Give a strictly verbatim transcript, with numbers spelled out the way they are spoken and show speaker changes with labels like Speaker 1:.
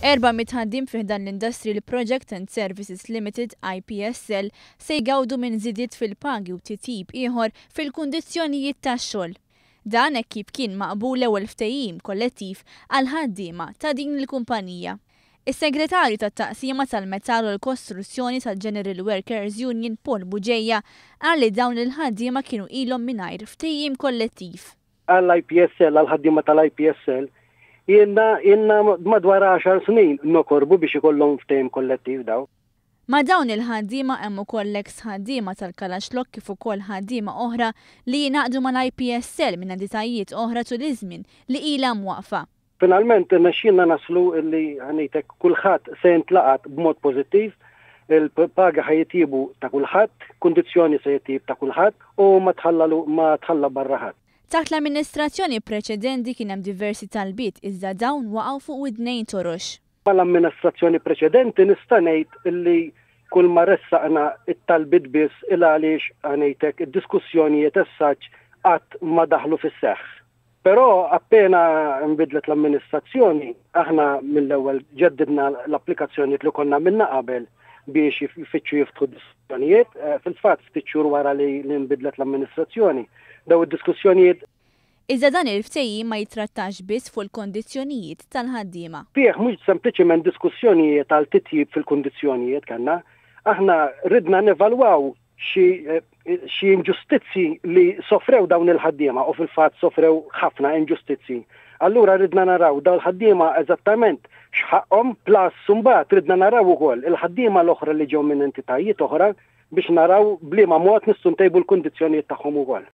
Speaker 1: Erba' mitħaddim fih dan l-Industrial Project and Services Limited I P S L se jgawdu minn żidiet fil-pagi u titjib ieħor fil-kundizzjonijiet tax-xogħol. Dan hekk kif kien maqbul l-ewwel ftehim kollettiv għal ħaddiema ta' din il-kumpanija. Is-Segretarju tat-Taqsima tal-Metall u l-Kostruzzjoni tal-General Workers Union Paul Buġejja qal li dawn il-ħaddiema kienu ilhom mingħajr ftehim kollettiv.
Speaker 2: Għall-I P S L, għall-ħaddiema tal-I P S L, Jenna, jenna madwar għaxar snin nokorbu biex ikollhom ftehim kollettiv daw.
Speaker 1: Ma dawn il-ħaddiema hemm ukoll ex ħaddiema tal-Kalaxlok kif ukoll ħaddiema oħra li jingħaqdu mal-I P S L minn entitajiet oħra tul iż-żmien li ilha mwaqfa.
Speaker 2: Finalment nexxinna naslu li ħanejtek kulħadd se jintlaqat b'mod pożittiv, il-paga ħajtibu ta' kulħadd, kundizzjoni se jtib ta' kulħadd u ma tħallalu ma tħalla barra ħadd.
Speaker 1: Taħt l-amministrazzjoni preċedenti kien hemm diversi talbiet iżda dawn waqgħu fuq widnejn torox.
Speaker 2: Mal-amministrazzjoni preċedenti nista' ngħid illi kull ma ressaqna it-talbiet biss il għaliex ngħidlek id-diskussjonijiet essaġġ qatt ma daħlu fis-seħħ. Però appena nbidlet l-amministrazzjoni aħna mill-ewwel ġeddidna l-applikazzjonijiet li konna minna qabel biex jfittxu jiftħu diskussjonijiet. Fil-fatt ftit xhur wara li nbidlet l-amministrazzjoni daw id-diskussjonijiet.
Speaker 1: Iżda dan il-ftehim ma jitrattax biss fuq il-kondizzjonijiet tal-ħaddiema.
Speaker 2: Fih mhux sempliċement diskussjonijiet għal titjib fil-kondizzjonijiet kanna, aħna ridna nevalwaw xi inġustizzi li sofrew dawn il-ħaddiema u fil-fatt sofrew ħafna inġustizzi. Allura ridna naraw daw il-ħaddiema eżattament x'ħaqhom plus sumbat ridna naraw ukoll il-ħaddiema l-oħra li ġew minn entitajiet oħra biex naraw bliema mod nistgħu ntejbu l-kundizzjonijiet tagħhom ukoll.